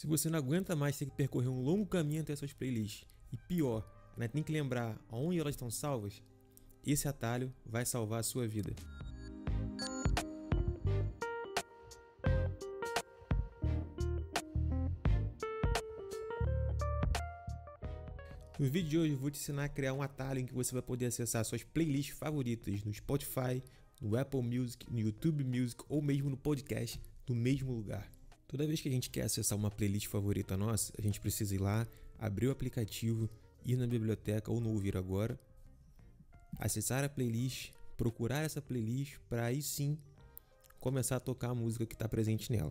Se você não aguenta mais ter que percorrer um longo caminho até suas playlists, e pior, ainda tem que lembrar aonde elas estão salvas, esse atalho vai salvar a sua vida. No vídeo de hoje eu vou te ensinar a criar um atalho em que você vai poder acessar suas playlists favoritas no Spotify, no Apple Music, no YouTube Music ou mesmo no podcast no mesmo lugar. Toda vez que a gente quer acessar uma playlist favorita nossa, a gente precisa ir lá, abrir o aplicativo, ir na biblioteca ou no Ouvir Agora, acessar a playlist, procurar essa playlist para aí sim começar a tocar a música que está presente nela.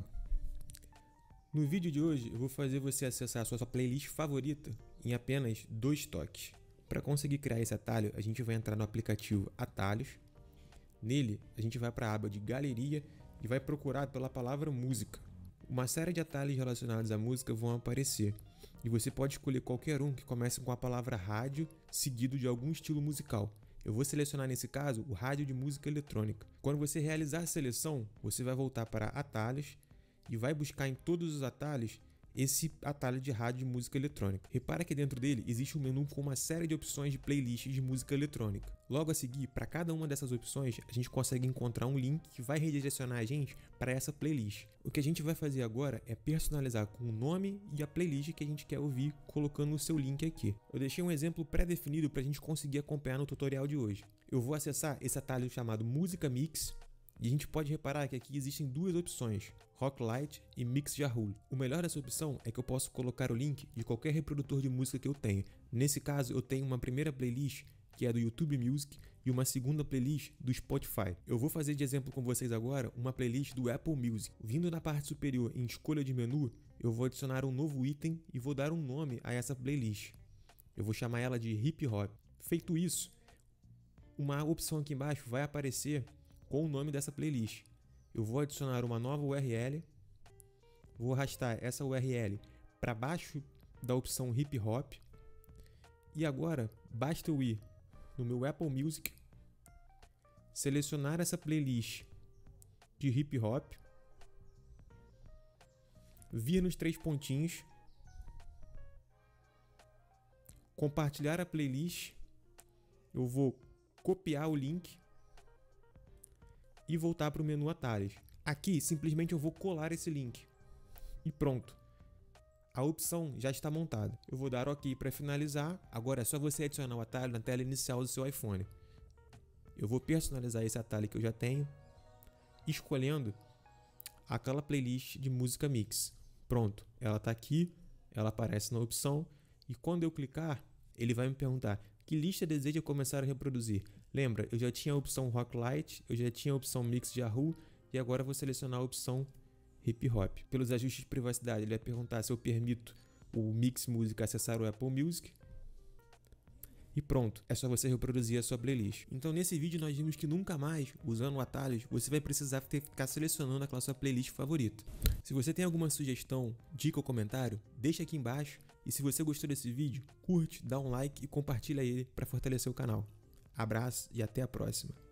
No vídeo de hoje eu vou fazer você acessar a sua playlist favorita em apenas 2 toques. Para conseguir criar esse atalho, a gente vai entrar no aplicativo Atalhos. Nele, a gente vai para a aba de Galeria e vai procurar pela palavra Música. Uma série de atalhos relacionados à música vão aparecer e você pode escolher qualquer um que comece com a palavra rádio seguido de algum estilo musical. Eu vou selecionar nesse caso o rádio de música eletrônica. Quando você realizar a seleção, você vai voltar para Atalhos e vai buscar em todos os atalhos esse atalho de rádio de música eletrônica. Repara que dentro dele existe um menu com uma série de opções de playlists de música eletrônica. Logo a seguir, para cada uma dessas opções, a gente consegue encontrar um link que vai redirecionar a gente para essa playlist. O que a gente vai fazer agora é personalizar com o nome e a playlist que a gente quer ouvir, colocando o seu link aqui. Eu deixei um exemplo pré-definido para a gente conseguir acompanhar no tutorial de hoje. Eu vou acessar esse atalho chamado Música Mix. E a gente pode reparar que aqui existem 2 opções, Rocklight e Mix Yahoo. O melhor dessa opção é que eu posso colocar o link de qualquer reprodutor de música que eu tenho. Nesse caso, eu tenho uma primeira playlist que é do YouTube Music e uma segunda playlist do Spotify. Eu vou fazer de exemplo com vocês agora uma playlist do Apple Music. Vindo na parte superior em escolha de menu, eu vou adicionar um novo item e vou dar um nome a essa playlist. Eu vou chamar ela de Hip Hop. Feito isso, uma opção aqui embaixo vai aparecer com o nome dessa playlist. Eu vou adicionar uma nova URL, vou arrastar essa URL para baixo da opção Hip Hop e agora basta eu ir no meu Apple Music, selecionar essa playlist de Hip Hop, vir nos 3 pontinhos, compartilhar a playlist, eu vou copiar o link e voltar para o menu Atalhos. Aqui simplesmente eu vou colar esse link e pronto, a opção já está montada. Eu vou dar OK para finalizar. Agora é só você adicionar o atalho na tela inicial do seu iPhone. Eu vou personalizar esse atalho que eu já tenho, escolhendo aquela playlist de música mix. Pronto, ela está aqui, ela aparece na opção e quando eu clicar, ele vai me perguntar: que lista deseja começar a reproduzir? Lembra, eu já tinha a opção Rocklight, eu já tinha a opção Mix Yahoo e agora eu vou selecionar a opção Hip Hop. Pelos ajustes de privacidade, ele vai perguntar se eu permito o Mix Music acessar o Apple Music. E pronto, é só você reproduzir a sua playlist. Então nesse vídeo nós vimos que nunca mais, usando o atalhos, você vai precisar ficar selecionando aquela sua playlist favorita. Se você tem alguma sugestão, dica ou comentário, deixa aqui embaixo. E se você gostou desse vídeo, curte, dá um like e compartilha ele para fortalecer o canal. Abraço e até a próxima.